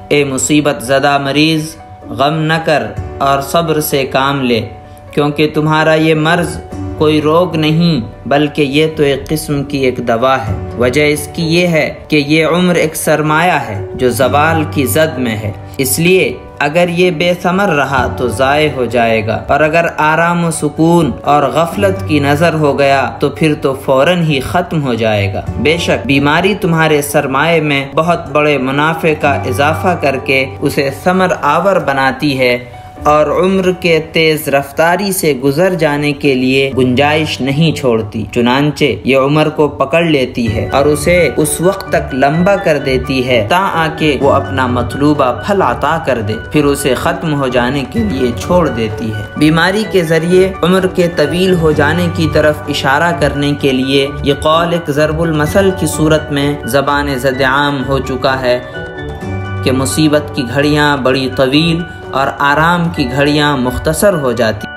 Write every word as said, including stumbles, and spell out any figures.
ए मुसीबत ज़दा मरीज़, गम न कर और सब्र से काम ले, क्योंकि तुम्हारा ये मर्ज़ कोई रोग नहीं बल्कि ये तो एक किस्म की एक दवा है। वजह इसकी ये है कि ये उम्र एक सरमाया है जो ज़वाल की जद में है, इसलिए अगर ये बेसमर रहा तो ज़ाय हो जाएगा, और अगर आराम व सुकून और गफलत की नज़र हो गया तो फिर तो फौरन ही ख़त्म हो जाएगा। बेशक बीमारी तुम्हारे सरमाए में बहुत बड़े मुनाफे का इजाफा करके उसे समर आवर बनाती है और उम्र के तेज रफ्तारी से गुजर जाने के लिए गुंजाइश नहीं छोड़ती। चुनांचे ये उम्र को पकड़ लेती है और उसे उस वक्त तक लंबा कर देती है ता आके वो अपना मतलूबा फल अता कर दे, फिर उसे खत्म हो जाने के लिए छोड़ देती है। बीमारी के जरिए उम्र के तवील हो जाने की तरफ इशारा करने के लिए ये कौल एक ज़रबुल मसल की सूरत में ज़बान ज़द-ए-आम हो चुका है कि मुसीबत की घड़ियाँ बड़ी तवील और आराम की घड़ियाँ मुख्तसर हो जाती।